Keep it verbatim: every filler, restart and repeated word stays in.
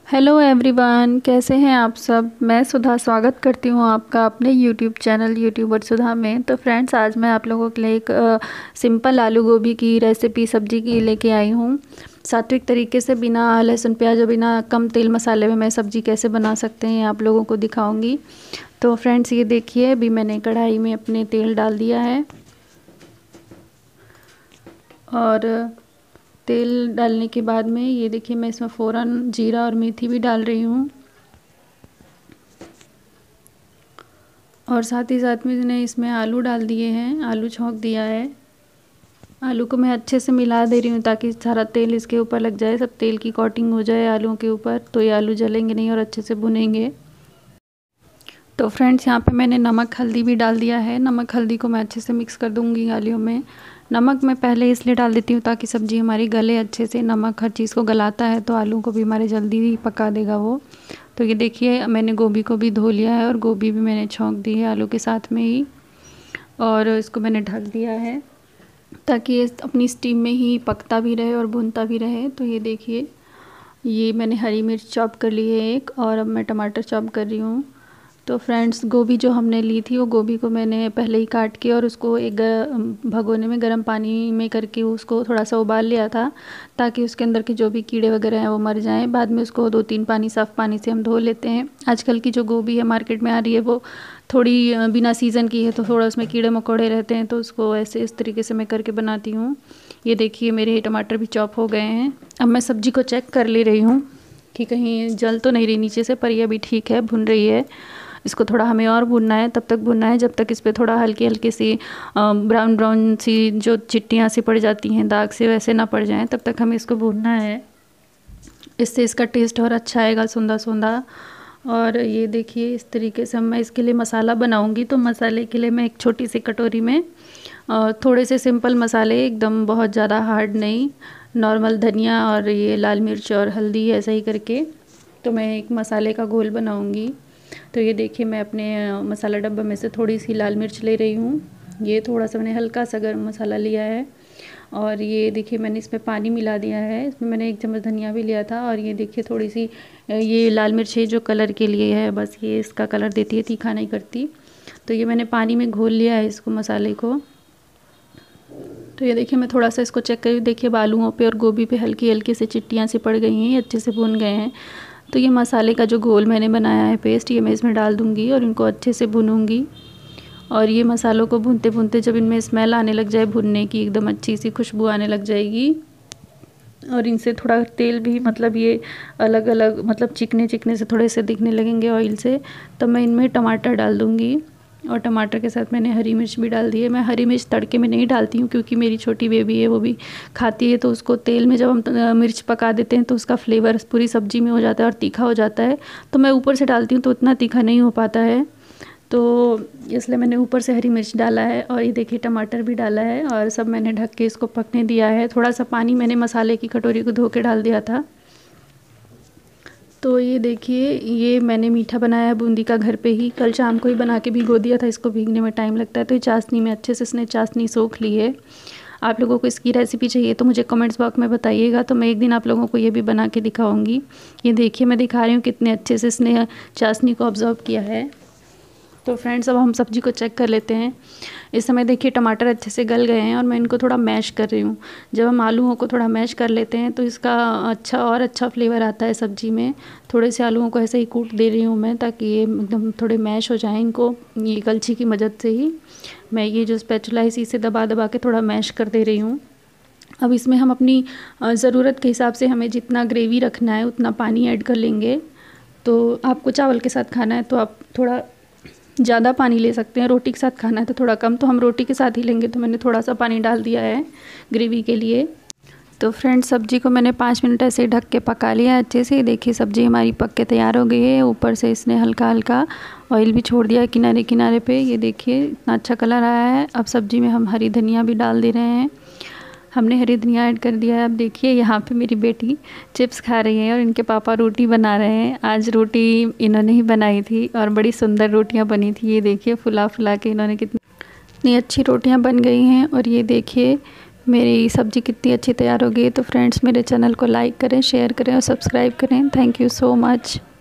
Hello everyone, कैसे हैं आप सब। मैं सुधा स्वागत करती हूँ आपका अपने यूट्यूब चैनल यूट्यूबर सुधा में। तो फ्रेंड्स, आज मैं आप लोगों के लिए एक अ, सिंपल आलू गोभी की रेसिपी सब्जी की लेके आई हूँ। सात्विक तरीके से बिना लहसुन प्याज और बिना कम तेल मसाले में मैं सब्जी कैसे बना सकते हैं आप लोगों को दिखाऊंगी। तो फ्रेंड्स, ये देखिए, अभी मैंने कढ़ाई में अपने तेल डाल दिया है और तेल डालने के बाद में ये देखिए, मैं इसमें फ़ौरन जीरा और मेथी भी डाल रही हूँ और साथ ही साथ में मैंने इसमें आलू डाल दिए हैं, आलू छौंक दिया है। आलू को मैं अच्छे से मिला दे रही हूँ ताकि सारा तेल इसके ऊपर लग जाए, सब तेल की कोटिंग हो जाए आलूओं के ऊपर, तो ये आलू जलेंगे नहीं और अच्छे से भुनेंगे। तो फ्रेंड्स, यहाँ पे मैंने नमक हल्दी भी डाल दिया है। नमक हल्दी को मैं अच्छे से मिक्स कर दूँगी आलूओं में। नमक मैं पहले इसलिए डाल देती हूँ ताकि सब्ज़ी हमारी गले अच्छे से। नमक हर चीज़ को गलाता है तो आलू को भी हमारे जल्दी ही पका देगा वो। तो ये देखिए, मैंने गोभी को भी धो लिया है और गोभी भी मैंने छौंक दी है आलू के साथ में ही, और इसको मैंने ढक दिया है ताकि ये अपनी स्टीम में ही पकता भी रहे और भुनता भी रहे। तो ये देखिए, ये मैंने हरी मिर्च चॉप कर ली है एक, और अब मैं टमाटर चॉप कर रही हूँ। तो फ्रेंड्स, गोभी जो हमने ली थी वो गोभी को मैंने पहले ही काट के और उसको एक भगोने में गर्म पानी में करके उसको थोड़ा सा उबाल लिया था ताकि उसके अंदर के जो भी कीड़े वगैरह हैं वो मर जाएं। बाद में उसको दो तीन पानी साफ़ पानी से हम धो लेते हैं। आजकल की जो गोभी है मार्केट में आ रही है वो थोड़ी बिना सीज़न की है, तो थोड़ा उसमें कीड़े मकोड़े रहते हैं, तो उसको ऐसे इस तरीके से मैं करके बनाती हूँ। ये देखिए, मेरे टमाटर भी चॉप हो गए हैं। अब मैं सब्ज़ी को चेक कर ले रही हूँ कि कहीं जल तो नहीं रही नीचे से, पर ये अभी ठीक है, भुन रही है। इसको थोड़ा हमें और भुनना है, तब तक भुनना है जब तक इस पर थोड़ा हल्की हल्की सी ब्राउन ब्राउन सी जो चिट्टियाँ सी पड़ जाती हैं दाग से, वैसे ना पड़ जाएं, तब तक हमें इसको भूनना है। इससे इसका टेस्ट और अच्छा आएगा, सौंधा सौंधा। और ये देखिए, इस तरीके से मैं इसके लिए मसाला बनाऊंगी। तो मसाले के लिए मैं एक छोटी सी कटोरी में थोड़े से सिंपल मसाले, एकदम बहुत ज़्यादा हार्ड नहीं, नॉर्मल धनिया और ये लाल मिर्च और हल्दी ऐसा ही करके, तो मैं एक मसाले का घोल बनाऊंगी। तो ये देखिए, मैं अपने मसाला डब्बा में से थोड़ी सी लाल मिर्च ले रही हूँ। ये थोड़ा सा मैंने हल्का सा गरम मसाला लिया है, और ये देखिए मैंने इसमें पानी मिला दिया है। इसमें मैंने एक चम्मच धनिया भी लिया था, और ये देखिए थोड़ी सी ये लाल मिर्च है जो कलर के लिए है, बस ये इसका कलर देती है, तीखा नहीं करती। तो ये मैंने पानी में घोल लिया है इसको, मसाले को। तो ये देखिए, मैं थोड़ा सा इसको चेक करी, देखिए आलूओं पे और गोभी पे हल्की हल्की से चिट्टियाँ सी पड़ गई हैं, ये अच्छे से भुन गए हैं। तो ये मसाले का जो घोल मैंने बनाया है पेस्ट, ये मैं इसमें डाल दूँगी और इनको अच्छे से भूनूंगी। और ये मसालों को भूनते भूनते जब इनमें स्मेल आने लग जाए भुनने की, एकदम अच्छी सी खुशबू आने लग जाएगी, और इनसे थोड़ा तेल भी, मतलब ये अलग अलग, मतलब चिकने चिकने से थोड़े से दिखने लगेंगे ऑयल से, तब मैं इनमें टमाटर डाल दूँगी। और टमाटर के साथ मैंने हरी मिर्च भी डाल दी है। मैं हरी मिर्च तड़के में नहीं डालती हूँ क्योंकि मेरी छोटी बेबी है, वो भी खाती है, तो उसको तेल में जब हम मिर्च पका देते हैं तो उसका फ्लेवर पूरी सब्ज़ी में हो जाता है और तीखा हो जाता है। तो मैं ऊपर से डालती हूँ तो उतना तीखा नहीं हो पाता है, तो इसलिए मैंने ऊपर से हरी मिर्च डाला है। और ये देखिए, टमाटर भी डाला है और सब मैंने ढक के इसको पकने दिया है। थोड़ा सा पानी मैंने मसाले की कटोरी को धो के डाल दिया था। तो ये देखिए, ये मैंने मीठा बनाया है बूंदी का, घर पे ही कल शाम को ही बना के भिगो दिया था, इसको भीगने में टाइम लगता है। तो ये चाशनी में अच्छे से इसने चाशनी सोख ली है। आप लोगों को इसकी रेसिपी चाहिए तो मुझे कमेंट्स बॉक्स में बताइएगा, तो मैं एक दिन आप लोगों को ये भी बना के दिखाऊंगी। ये देखिए, मैं दिखा रही हूँ कितने अच्छे से इसने चाशनी को ऑब्जर्व किया है। तो फ्रेंड्स, अब हम सब्ज़ी को चेक कर लेते हैं। इस समय देखिए टमाटर अच्छे से गल गए हैं और मैं इनको थोड़ा मैश कर रही हूँ। जब हम आलूओं को थोड़ा मैश कर लेते हैं तो इसका अच्छा और अच्छा फ्लेवर आता है सब्ज़ी में। थोड़े से आलूओं को ऐसे ही कूट दे रही हूँ मैं ताकि ये एकदम थोड़े मैश हो जाएं। इनको ये कलछी की मदद से ही मैं ये जो स्पैचुला है इसी से दबा दबा के थोड़ा मैश कर दे रही हूँ। अब इसमें हम अपनी ज़रूरत के हिसाब से हमें जितना ग्रेवी रखना है उतना पानी ऐड कर लेंगे। तो आपको चावल के साथ खाना है तो आप थोड़ा ज़्यादा पानी ले सकते हैं, रोटी के साथ खाना है तो थोड़ा कम, तो हम रोटी के साथ ही लेंगे। तो मैंने थोड़ा सा पानी डाल दिया है ग्रेवी के लिए। तो फ्रेंड्स, सब्ज़ी को मैंने पाँच मिनट ऐसे ढक के पका लिया अच्छे से। देखिए, सब्ज़ी हमारी पक के तैयार हो गई है। ऊपर से इसने हल्का हल्का ऑयल भी छोड़ दिया है किनारे किनारे पे। ये देखिए, इतना अच्छा कलर आया है। अब सब्ज़ी में हम हरी धनिया भी डाल दे रहे हैं। हमने हरी धनिया ऐड कर दिया है। अब देखिए, यहाँ पे मेरी बेटी चिप्स खा रही है और इनके पापा रोटी बना रहे हैं। आज रोटी इन्होंने ही बनाई थी और बड़ी सुंदर रोटियाँ बनी थी। ये देखिए, फुला फुला के इन्होंने कितनी इतनी अच्छी रोटियाँ बन गई हैं। और ये देखिए, मेरी सब्ज़ी कितनी अच्छी तैयार हो गई। तो फ्रेंड्स मेरे चैनल को लाइक करें, शेयर करें और सब्सक्राइब करें। Thank you so much.